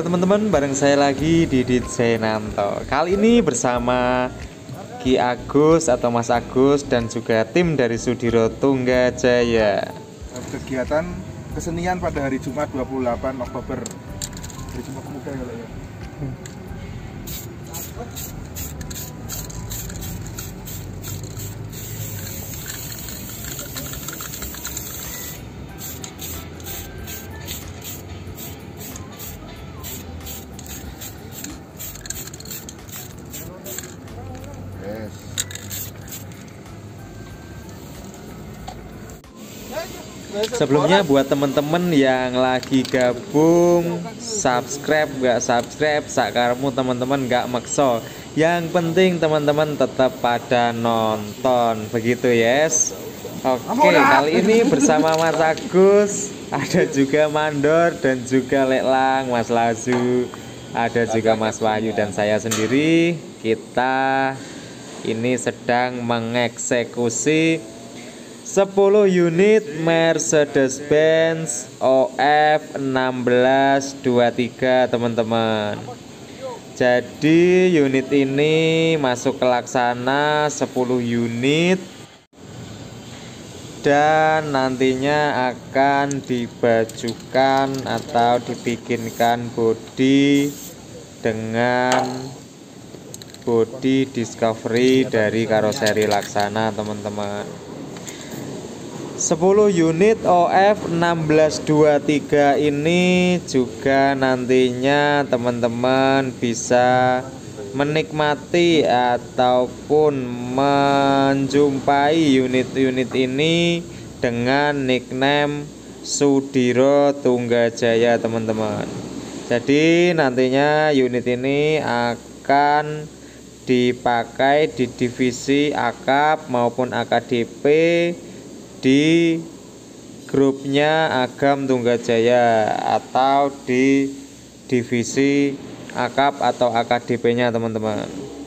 teman-teman, bareng saya lagi Didit Senanto. Kali ini bersama Ki Agus atau Mas Agus dan juga tim dari Sudiro Tunggajaya. Kegiatan kesenian pada hari Jumat 28 Oktober. Hari Jumat Pemuda ya. Sebelumnya buat teman-teman yang lagi gabung, subscribe nggak subscribe, sakarmu teman-teman nggak makso. Yang penting teman-teman tetap pada nonton, begitu yes. Oke, kali ini bersama Mas Agus, ada juga Mandor dan juga Leklang, Mas Lazu, ada juga Mas Wahyu dan saya sendiri. Kita ini sedang mengeksekusi 10 unit Mercedes-Benz OF 1623 teman-teman. Jadi unit ini masuk ke laksana 10 unit dan nantinya akan dibajukan atau dibikinkan bodi dengan bodi discovery dari karoseri laksana teman-teman. 10 unit OF 1623 ini juga nantinya teman-teman bisa menikmati ataupun menjumpai unit-unit ini dengan nickname Sudiro Tunggajaya teman-teman. Jadi nantinya unit ini akan dipakai di divisi AKAP maupun AKDP di grupnya Agam Tunggajaya atau di divisi AKAP atau AKDP-nya teman-teman.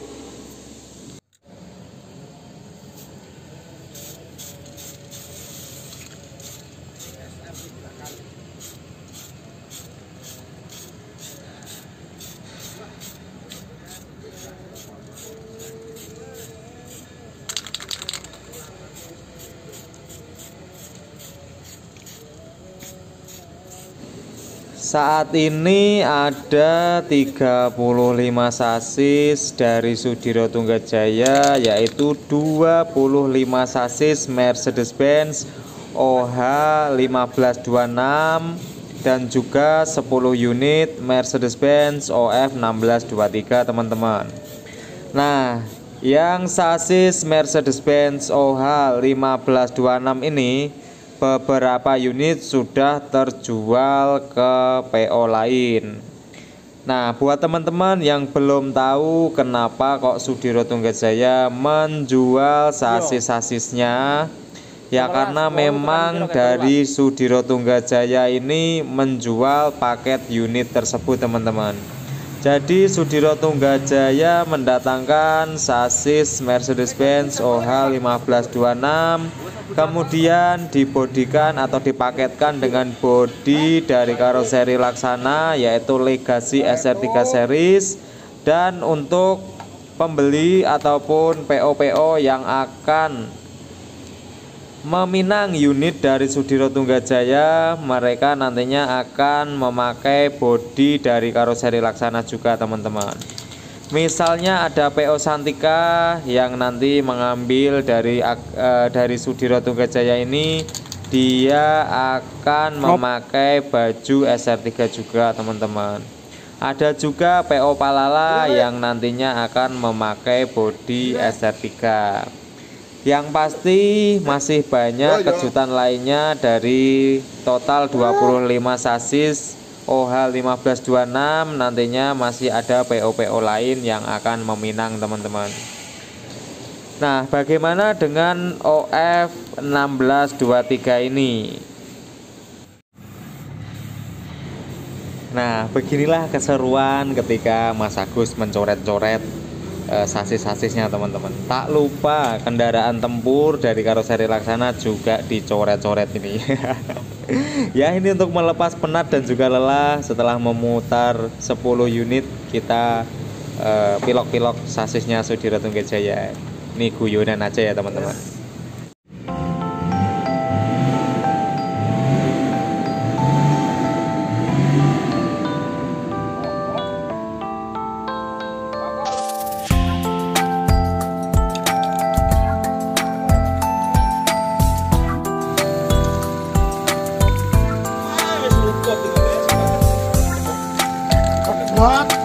Saat ini ada 35 sasis dari Sudiro Tunggajaya, yaitu 25 sasis Mercedes-Benz OH 1526 dan juga 10 unit Mercedes-Benz OF 1623 teman-teman. Nah, yang sasis Mercedes-Benz OH 1526 ini beberapa unit sudah terjual ke PO lain. Nah, buat teman-teman yang belum tahu kenapa kok Sudiro Tunggajaya menjual sasis-sasisnya, ya karena memang dari Sudiro Tunggajaya ini menjual paket unit tersebut teman-teman. Jadi Sudiro Tunggajaya mendatangkan sasis Mercedes-Benz OH 1526, kemudian dibodikan atau dipaketkan dengan bodi dari karoseri laksana yaitu Legacy SR3 series, dan untuk pembeli ataupun PO-PO yang akan meminang unit dari Sudiro Tunggajaya, mereka nantinya akan memakai bodi dari karoseri laksana juga teman-teman. Misalnya ada PO Santika yang nanti mengambil dari Sudiro Tunggajaya ini, dia akan memakai baju SR3 juga teman-teman. Ada juga PO Palala yang nantinya akan memakai bodi SR3. Yang pasti masih banyak kejutan lainnya dari total 25 sasis OH 1526, nantinya masih ada PO-PO lain yang akan meminang teman-teman. Nah, bagaimana dengan OF 1623 ini? Nah, beginilah keseruan ketika Mas Agus mencoret-coret sasis-sasisnya teman-teman. Tak lupa kendaraan tempur dari karoseri laksana juga dicoret-coret ini. Ya ini untuk melepas penat dan juga lelah. Setelah memutar 10 unit kita pilok-pilok sasisnya Sudiro Tunggajaya. Ini guyonan aja ya teman-teman. What?